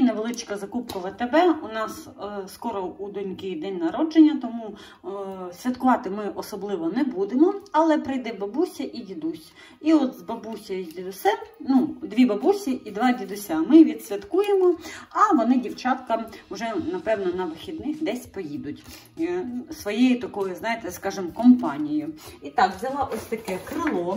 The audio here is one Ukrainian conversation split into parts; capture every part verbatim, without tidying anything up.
невеличка закупка в АТБ. У нас е, скоро у доньки день народження, тому е, святкувати ми особливо не будемо, але прийде бабуся і дідусь. І от з бабусею і з дідусем, ну, дві бабусі і два дідуся, ми відсвяткуємо, а вони, дівчатка, вже, напевно, на вихідних десь поїдуть е, своєю такою, знаєте, скажімо, компанією. І так, взяла ось таке крило.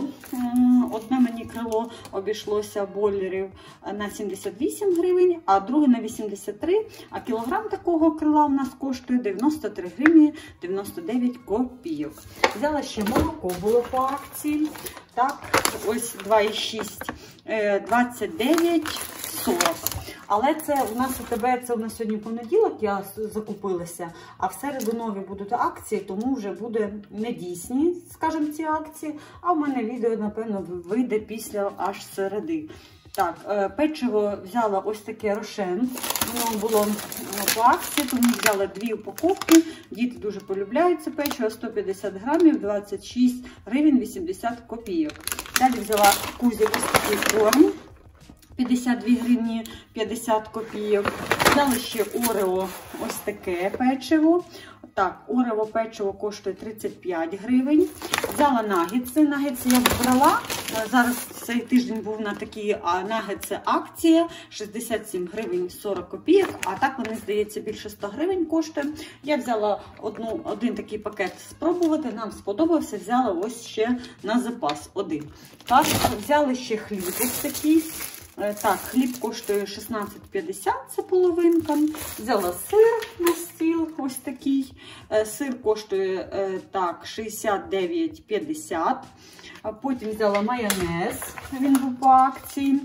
Одне мені крило обійшлося бойлерів на сімдесят вісім гривень, а друге на вісімдесят три, а кілограм такого крила у нас коштує дев'яносто три гривні дев'яносто дев'ять копійок. Взяла ще молоко, було по акції. Так, ось два і шість, двадцять дев'ять сорок. Але це у нас у тебе, це у нас сьогодні понеділок, я закупилася, а в середу нові будуть акції, тому вже буде недійсні, скажімо, ці акції, а в мене відео, напевно, вийде після аж середи. Так, печиво взяла ось таке Рошен, воно було по акції, тому взяла дві упаковки, діти дуже полюбляють це печиво, сто п'ятдесят грамів, двадцять шість гривень вісімдесят копійок. Далі взяла Кузя ось такий корм, п'ятдесят дві гривні п'ятдесят копійок. Взяла ще Орео ось таке печиво. Так, Орео печиво коштує тридцять п'ять гривень. Взяла нагетси. Нагетси я брала. Зараз цей тиждень був на такі нагетси акція. шістдесят сім гривень сорок копійок. А так вони, здається, більше ста гривень коштує. Я взяла одну, один такий пакет спробувати. Нам сподобався. Взяла ось ще на запас один. Так, взяли ще хліб ось такий. Так, хліб коштує шістнадцять п'ятдесят, це половинка. Взяла сир на стіл, ось такий. Сир коштує так, шістдесят дев'ять п'ятдесят. Потім взяла майонез, він був по акції.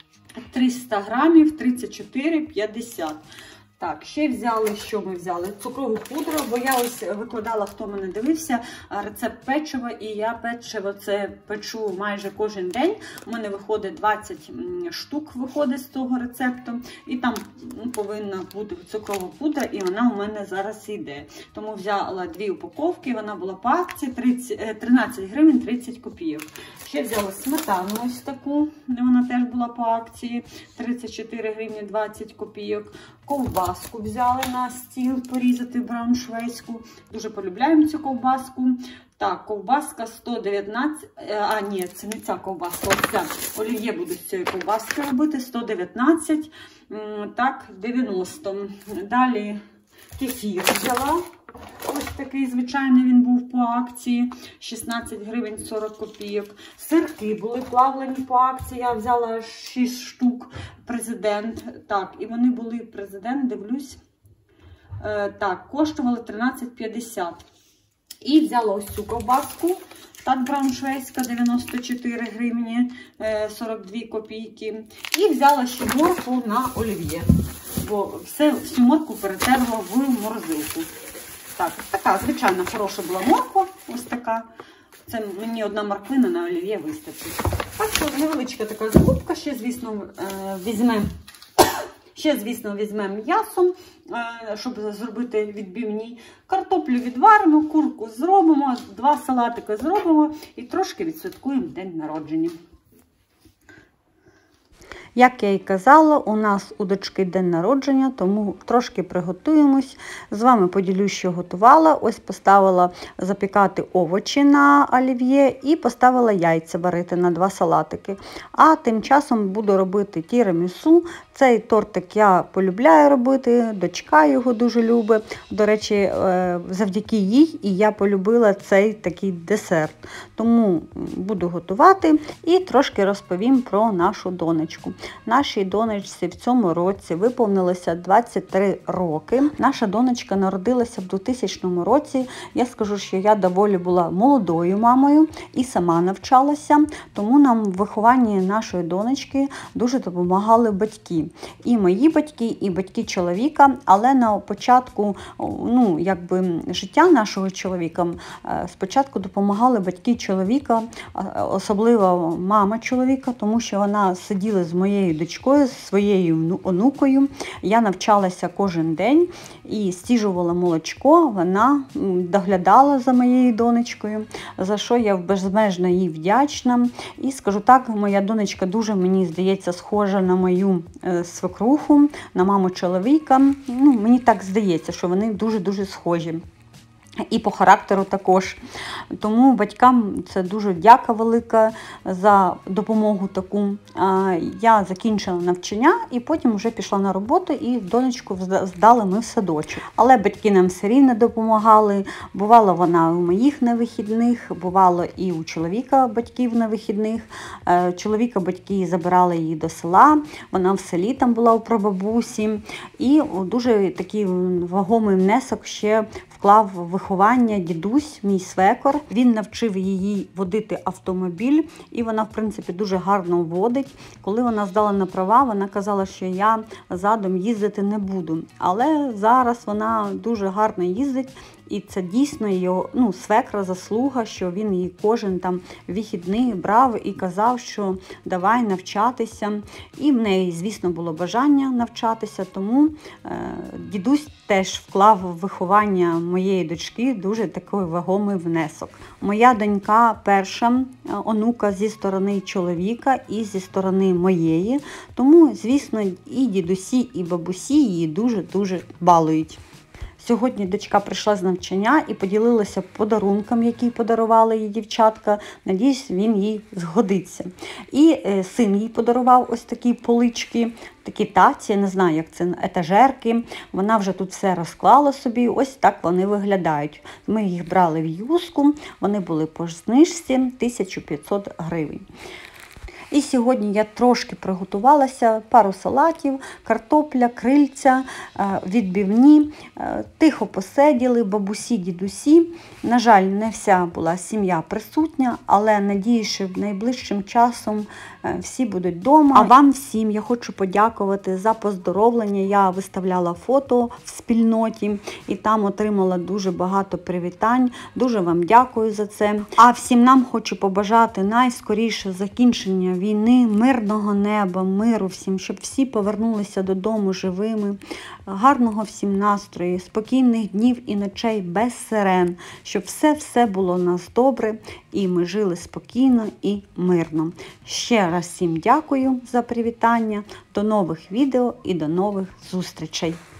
триста грамів, тридцять чотири п'ятдесят. Так, ще взяли, що ми взяли? Цукрову пудру, бо я ось викладала, хто мене дивився, рецепт печива, і я печиво це печу майже кожен день. У мене виходить двадцять штук виходить з того рецепту, і там ну, повинна бути цукрова пудра, і вона у мене зараз йде. Тому взяла дві упаковки, вона була по акції, тринадцять гривень тридцять копійок. Ще взяла сметану ось таку, вона теж була по акції, тридцять чотири гривні двадцять копійок. Ковбаску взяли на стіл, порізати брауншвейську. Дуже полюбляємо цю ковбаску. Так, ковбаска сто дев'ятнадцять, а ні, це не ця ковбаска, ось ця. Олів'є буду з цієї ковбаски робити, сто дев'ятнадцять, так, дев'яносто. Далі кефір взяла. Ось такий, звичайний, він був по акції, шістнадцять гривень сорок копійок. Сирки були плавлені по акції, я взяла шість штук, президент. Так, і вони були президент, дивлюсь, е, так, коштували тринадцять п'ятдесят. І взяла ось цю ковбаску, так, брауншвейська, дев'яносто чотири гривні сорок дві копійки. І взяла ще моркву на олів'є, бо все, всю моркву перетерла в морозилку. Так, така звичайна хороша була морква, ось така. Це мені одна морквина на олів'є вистачить. Так що невеличка така закупка, ще, звісно, візьмемо ще, звісно, візьмемо м'ясо, щоб зробити відбивні. Картоплю відваримо, курку зробимо, два салатики зробимо і трошки відсвяткуємо день народження. Як я і казала, у нас у дочки день народження, тому трошки приготуємось. З вами поділюсь, що готувала. Ось поставила запікати овочі на олів'є і поставила яйця варити на два салатики. А тим часом буду робити тірамісу. Цей тортик я полюбляю робити, дочка його дуже любить. До речі, завдяки їй і я полюбила цей такий десерт. Тому буду готувати і трошки розповім про нашу донечку. Нашій донечці в цьому році виповнилося двадцять три роки. Наша донечка народилася в двохтисячному році. Я скажу, що я доволі була молодою мамою і сама навчалася, тому нам в вихованні нашої донечки дуже допомагали батьки. І мої батьки, і батьки чоловіка, але на початку ну, якби, життя нашого чоловіка спочатку допомагали батьки чоловіка, особливо мама чоловіка, тому що вона сиділа з моєю моєю дочкою, своєю онукою. Я навчалася кожен день і стіжувала молочко, вона доглядала за моєю донечкою, за що я безмежно їй вдячна. І скажу так, моя донечка дуже, мені здається, схожа на мою свекруху, на маму чоловіка. Ну, мені так здається, що вони дуже-дуже схожі. І по характеру також. Тому батькам це дуже дяка велика за допомогу таку. Я закінчила навчання і потім вже пішла на роботу і донечку здали ми в садочок. Але батьки нам все рівно допомагали. Бувало вона у моїх на вихідних, бувало і у чоловіка батьків на вихідних. Чоловіка батьки забирали її до села, вона в селі там була у прабабусі. І дуже такий вагомий внесок ще вклав в виховання дідусь, мій свекор. Він навчив її водити автомобіль, і вона, в принципі, дуже гарно водить. Коли вона здала на права, вона казала, що я задом їздити не буду. Але зараз вона дуже гарно їздить, і це дійсно його, ну, свекра заслуга, що він її кожен там вихідний брав і казав, що давай навчатися. І в неї, звісно, було бажання навчатися, тому е, дідусь теж вклав в виховання моєї дочки дуже такий вагомий внесок. Моя донька перша онука зі сторони чоловіка і зі сторони моєї, тому, звісно, і дідусі, і бабусі її дуже-дуже балують. Сьогодні дочка прийшла з навчання і поділилася подарунком, який подарували їй дівчатка. Надіюсь, він їй згодиться. І е, син їй подарував ось такі полички, такі таці, я не знаю, як це, етажерки. Вона вже тут все розклала собі, ось так вони виглядають. Ми їх брали в Юску, вони були по знижці тисяча п'ятсот гривень. І сьогодні я трошки приготувалася, пару салатів, картопля, крильця, відбивні. Тихо посиділи, бабусі, дідусі. На жаль, не вся була сім'я присутня, але надію, що найближчим часом всі будуть вдома. А вам всім я хочу подякувати за поздоровлення. Я виставляла фото в спільноті і там отримала дуже багато привітань. Дуже вам дякую за це. А всім нам хочу побажати найскоріше закінчення війни, мирного неба, миру всім, щоб всі повернулися додому живими, гарного всім настрою, спокійних днів і ночей без сирен, щоб все-все було у нас добре і ми жили спокійно і мирно. Ще раз всім дякую за привітання, до нових відео і до нових зустрічей.